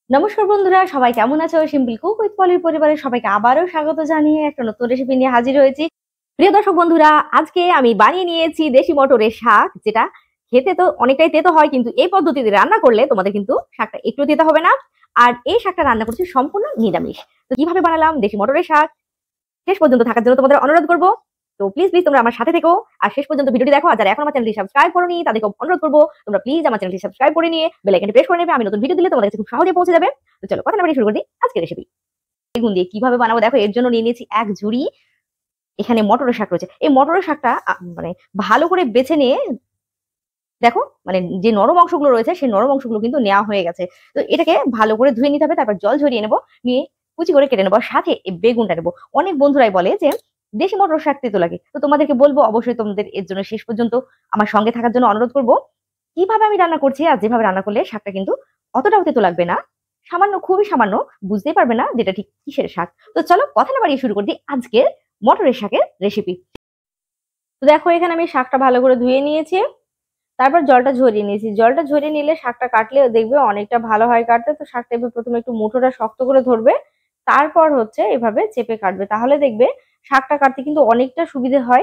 নমস্কার বন্ধুরা, সবাই কেমন আছো? সিম্পল কুক উইথ পলির পরিবারের সবাইকে আবারও স্বাগত জানিয়ে একটা নতুন রেসিপি নিয়ে হাজির হয়েছি। প্রিয় দর্শক বন্ধুরা, আজকে আমি বানিয়ে নিয়েছি দেশি মটরের শাক, যেটা খেতে তো অনেকটাই তেতো হয়, কিন্তু এই পদ্ধতিতে রান্না করলে তোমাদের কিন্তু শাকটা একটু তেতো হবে না। আর এই শাকটা রান্না করছি সম্পূর্ণ নিরামিষ। তো কিভাবে বানালাম দেশি মটরের শাক, শেষ পর্যন্ত থাকার জন্য তোমাদের অনুরোধ করব। তো প্লিজ প্লিজ তোমরা আমার সাথে থেকো আর শেষ পর্যন্ত ভিডিওটি দেখো। আর যারা এখন আমার চ্যানেলটি সাবস্ক্রাইব করোনি তাদেরকে অনুরোধ করবো তোমরা প্লিজ আমার চ্যানেলটি সাবস্ক্রাইব করে নিয়ে বেল আইকনটি প্রেস করে নেবে। আমি নতুন ভিডিও দিলে তোমাদের কাছে খুব সহজে পৌঁছে যাবে। তো চলো কথা না বাড়িয়ে শুরু করে দিই আজকের রেসিপি। বেগুন দিয়ে কিভাবে বানাবো দেখো। এর জন্য নিয়ে নিয়েছি এক ঝুড়ি এখানে মটরের শাক রয়েছে। এই মটরের শাকটা মানে ভালো করে বেছে নিয়ে দেখো, মানে যে নরম অংশগুলো রয়েছে সেই নরম অংশগুলো কিন্তু নেওয়া হয়ে গেছে। তো এটাকে ভালো করে ধুয়ে নিতে হবে, তারপর জল ঝরিয়ে নেবো, নিয়ে কুচি করে কেটে নেবো। আর সাথে এই বেগুনটা নেবো। অনেক বন্ধুরাই বলে যে দেশি মটর শাক তেতো লাগে, তো তোমাদেরকে বলবো অবশ্যই তোমাদের এর জন্য শেষ পর্যন্ত আমার সঙ্গে থাকার জন্য অনুরোধ করবো। কিভাবে আমি রান্না করছি আর যেভাবে রান্না করলে শাকটা কিন্তু অতটাও তেতো লাগবে না, সামান্য খুবই সামান্য, বুঝতেই পারবে না যেটা ঠিক কিসের শাক। তো চলো কথা না বাড়িয়ে শুরু করে দিই আজকের মটরের শাকের রেসিপি। তো দেখো এখানে আমি শাকটা ভালো করে ধুয়ে নিয়েছি, তারপর জলটা ঝরিয়ে নিয়েছি। জলটা ঝরিয়ে নিলে শাকটা কাটলে দেখবে অনেকটা ভালো হয় কাটতে। তো শাকটা এবার প্রথমে একটু মুঠোটা শক্ত করে ধরবে, তারপর হচ্ছে এভাবে চেপে কাটবে, তাহলে দেখবে শাকটা কাটতে কিন্তু অনেকটা সুবিধে হয়।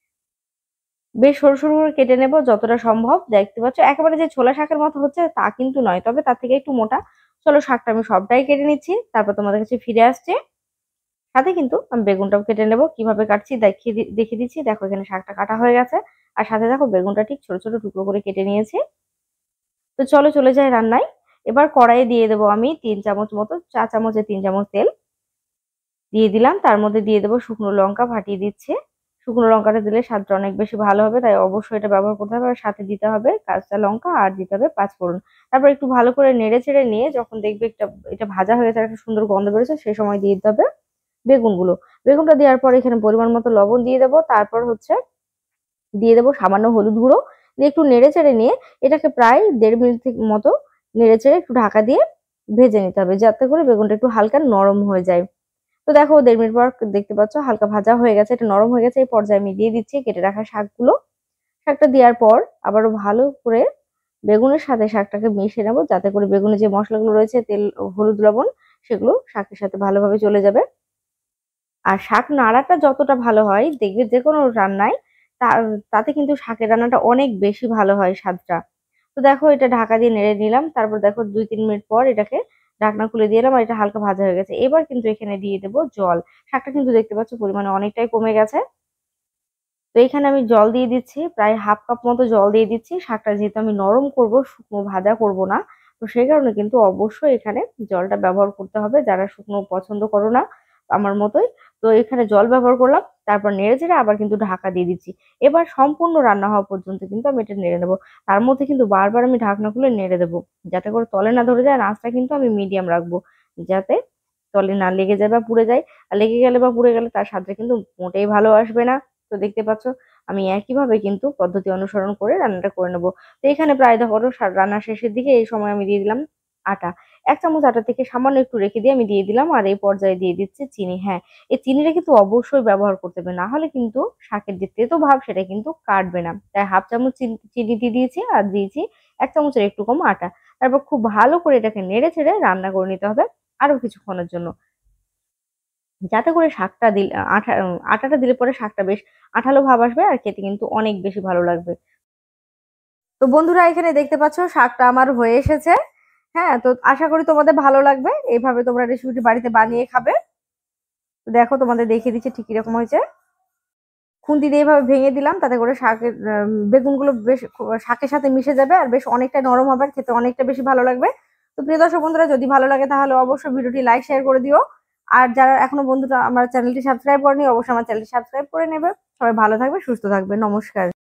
বেশ সরু সরু করে কেটে নেব যতটা সম্ভব। দেখতে পাচ্ছ একেবারে যে ছোলা শাকের মতো হচ্ছে তা কিন্তু নয়, তবে তার থেকে একটু মোটা। চলো শাকটা আমি সবটাই কেটে নিচ্ছি, তারপর তোমাদের কাছে ফিরে আসছে। সাথে কিন্তু আমি বেগুনটাও কেটে নেব। কিভাবে কাটছি দেখিয়ে দিচ্ছি। দেখো এখানে শাকটা কাটা হয়ে গেছে, আর সাথে দেখো বেগুনটা ঠিক ছোট ছোট টুকরো করে কেটে নিয়েছি। তো চলো চলে যাই রান্নায়। এবার কড়াইয়ে দিয়ে দেবো আমি 3 চামচ মতো, চা চামচে 3 চামচ তেল দিয়ে দিলাম। তার মধ্যে দিয়ে দেবো শুকনো লঙ্কা ফাটিয়ে দিচ্ছে। শুকনো লঙ্কাটা দিলে স্বাদটা অনেক বেশি ভালো হবে, তাই অবশ্যই এটা ব্যবহার করতে হবে। আর সাথে দিতে হবে কাঁচা লঙ্কা আর দিতে হবে পাঁচফোড়ন। তারপর একটু ভালো করে নেড়ে চেড়ে নিয়ে যখন দেখবে এটা ভাজা হয়ে গেছে, একটা সুন্দর গন্ধ বেরোচ্ছে, সেই সময় দিয়ে দিতে হবে বেগুনগুলো। বেগুনটা দেওয়ার পর এখানে পরিমাণ মতো লবণ দিয়ে দেবো, তারপর হচ্ছে দিয়ে দেবো সামান্য হলুদ গুঁড়ো, দিয়ে একটু নেড়ে চেড়ে নিয়ে এটাকে প্রায় 1.5 মিনিট মতো নেড়ে চেড়ে একটু ঢাকা দিয়ে ভেজে নিতে হবে, যাতে করে বেগুনটা একটু হালকা নরম হয়ে যায়। তো দেখো 1.5 মিনিট পর দেখতে পাচ্ছ হালকা ভাজা হয়ে গেছে, এটা নরম হয়ে গেছে। এই পর্যায়ে আমি দিয়ে দিচ্ছি কেটে রাখা শাকগুলো। শাকটা দেওয়ার পর আবারও ভালো করে বেগুনের সাথে শাকটাকে মিশিয়ে নেবো, যাতে করে বেগুনে যে মশলাগুলো রয়েছে তেল, হলুদ, লবণ, সেগুলো শাকের সাথে ভালোভাবে চলে যাবে। আর শাক নাড়াটা যতটা ভালো হয় দেখবে যে কোনো রান্নায়, তার তাতে কিন্তু শাকের রান্নাটা অনেক বেশি ভালো হয় স্বাদটা। তো দেখো এটা ঢাকা দিয়ে নেড়ে নিলাম, তারপর দেখো 2-3 মিনিট পর এটাকে ঢাকনা খুলে দিয়ে এলাম, আর এটা হালকা ভাজা হয়ে গেছে। এবার কিন্তু এখানে দিয়ে দেবো জল। শাকটা কিন্তু দেখতে পাচ্ছ পরিমাণে অনেকটাই কমে গেছে। তো এখানে আমি জল দিয়ে দিচ্ছি, প্রায় হাফ কাপ মতো জল দিয়ে দিচ্ছি। শাকটা যেহেতু আমি নরম করব, শুকনো ভাজা করব না, তো সেই কারণে কিন্তু অবশ্যই এখানে জলটা ব্যবহার করতে হবে। যারা শুকনো পছন্দ করো না আমার মতোই, তো এখানে জল ব্যবহার করলাম। তারপর নেড়ে চেড়ে আবার কিন্তু ঢাকা দিয়ে দিচ্ছি। এবার সম্পূর্ণ রান্না হওয়া পর্যন্ত কিন্তু আমি এটা নেড়ে নেবো। তার মধ্যে কিন্তু বারবার আমি ঢাকনা খুলে নেড়ে দেবো, যাতে করে তলে না ধরে যায়। আর আঁচটা কিন্তু আমি মিডিয়াম রাখবো, যাতে তলে না লেগে যায় বা পুড়ে যায়। আর লেগে গেলে বা পুড়ে গেলে তার স্বাদটা কিন্তু মোটেই ভালো আসবে না। তো দেখতে পাচ্ছ আমি একইভাবে কিন্তু পদ্ধতি অনুসরণ করে রান্নাটা করে নেবো। তো এখানে প্রায় দেখো রান্না শেষের দিকে এই সময় আমি দিয়ে দিলাম আটা। 1 চামচ আটা থেকে সামান্য একটু রেখে দিয়ে আমি দিয়ে দিলাম। আর এই পর্যায়ে দিয়ে দিচ্ছি চিনি। হ্যাঁ, এই চিনিটা কিন্তু অবশ্যই ব্যবহার করতে হবে, না হলে কিন্তু শাকের যে তেতো ভাব সেটা কিন্তু কাটবে না। তাই হাফ চামচ চিনি দিয়ে দিয়েছি, আর দিয়েছি 1 চামচের একটু কম আটা। তারপর খুব ভালো করে এটাকে নেড়ে ছেড়ে রান্না করে নিতে হবে আরো কিছুক্ষণের জন্য, যাতে করে শাকটা দিলে আটাটা দিলে পরে শাকটা বেশ আঠালো ভাব আসবে, আর খেতে কিন্তু অনেক বেশি ভালো লাগবে। তো বন্ধুরা এখানে দেখতে পাচ্ছ শাকটা আমার হয়ে এসেছে। হ্যাঁ, তো আশা করি তোমাদের ভালো লাগবে, এইভাবে তোমরা রেসিপিটি বাড়িতে বানিয়ে খাবে। তো দেখো তোমাদের দেখিয়ে দিচ্ছি ঠিক কিরকম হয়েছে। খুন্তি দিয়ে এইভাবে ভেঙে দিলাম, তাতে করে শাকের বেগুনগুলো বেশ শাকের সাথে মিশে যাবে, আর বেশ অনেকটা নরম হবে, আর খেতে অনেকটা বেশি ভালো লাগবে। তো প্রিয় দর্শক বন্ধুরা, যদি ভালো লাগে তাহলে অবশ্যই ভিডিওটি লাইক শেয়ার করে দিও। আর যারা এখনো বন্ধুরা আমার চ্যানেলটি সাবস্ক্রাইব করেনি, অবশ্যই আমার চ্যানেলটি সাবস্ক্রাইব করে নেবে। সবাই ভালো থাকবে, সুস্থ থাকবে, নমস্কার।